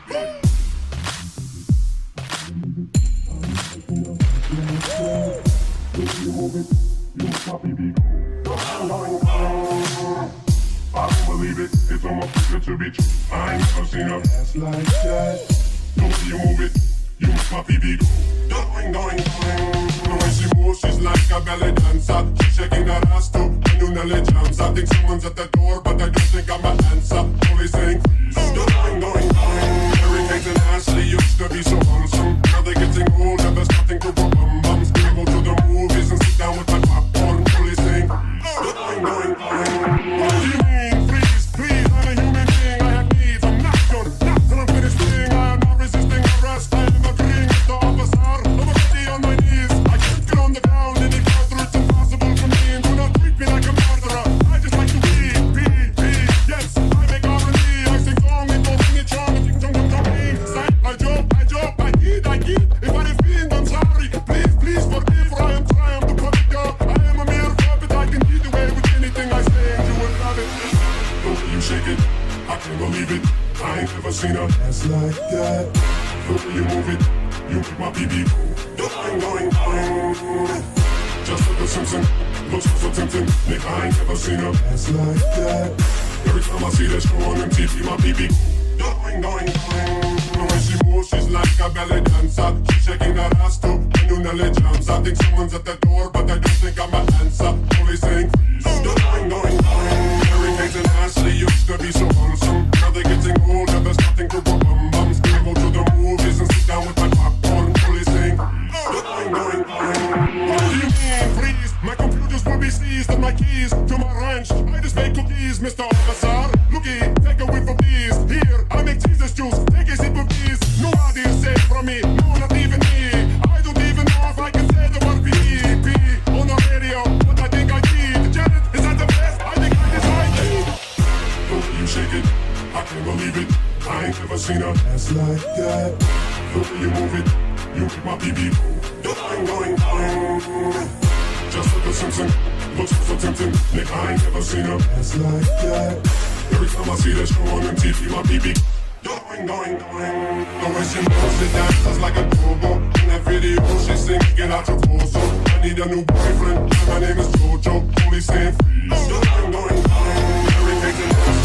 I don't believe it, it's almost too good to be true. I ain't never seen a ass like that. Don't see you move it, you make my PB go. Going, going, going. The way she moves, she's like a belly dancer. She's shaking that ass too, and you nearly jumps. I think someone's at the door, but I don't think I'm an answer. Only saying freeze. Going, going, going. Mary Kate and Ashley used to be so handsome. Now they're getting older, there's nothing to rub bum bums. We go to the movies and sit down with my popcorn. Only saying freeze. Going, going, going. What do you mean, freeze, please? I'm a human being, I have needs. I'm not done, not till I'm finished being. I am not resisting arrest. I am agreeing with the officer. I'm already on my knees. I can't get on the ground any further. It's impossible for me. And do not treat me like a murderer. I just like to be. Yes, I make R&B. I sing song and go sing it, charm. Sing song, I joke, I kid. If I defend, I'm sorry. Please forgive, for I am trying to put it up. I am a mere puppet. I can get away with anything I say, and you will love it. The way you shake it, I can't believe it. I ain't never seen a ass like that. The way you move it, you make my PB go. Going, going. Just like a Simpson, looks so tempting. Nick, I ain't never seen a ass like that. Every time I see that show on MTV, my PB going, going, going. The way she moves, she's like a belly dancer. She's shaking that ass too, and you nearly jumps. I think someone's at the door, but I don't think I'm an answer. Only saying freeze. Going, going, going. Mary Kate and Ashley used to be so handsome. Now they're getting older, there's nothing to rub bum bums. We go to the movies and sit down with my popcorn. Only saying freeze. Going, going, going. What do you mean, freeze? My computers will be seized and my keys to my ranch. I just make cookies, Mr. Officer. Looky, take a whiff of these. Here, I make Jesus juice. Take a sip of these. Nobody is safe from me. No, not even me. I don't even know if I can say the word P on the radio. But I think I did. Janet, is that the best? I think I decided. The way you shake it, I can't believe it. I ain't never seen a ass like that. The way you move it, you make my PB go. Going, going, going. Just like a Simpson, looks so tempting. Nick, I ain't never seen a ass like that. Every time I see that show on MTV, my PB going, going, going. The way she moves, she dances like a go-go. In that video, she sings, get out your torso. I need a new boyfriend, my name is Jojo. Only saying freeze. Going, going, going. Mary Kate and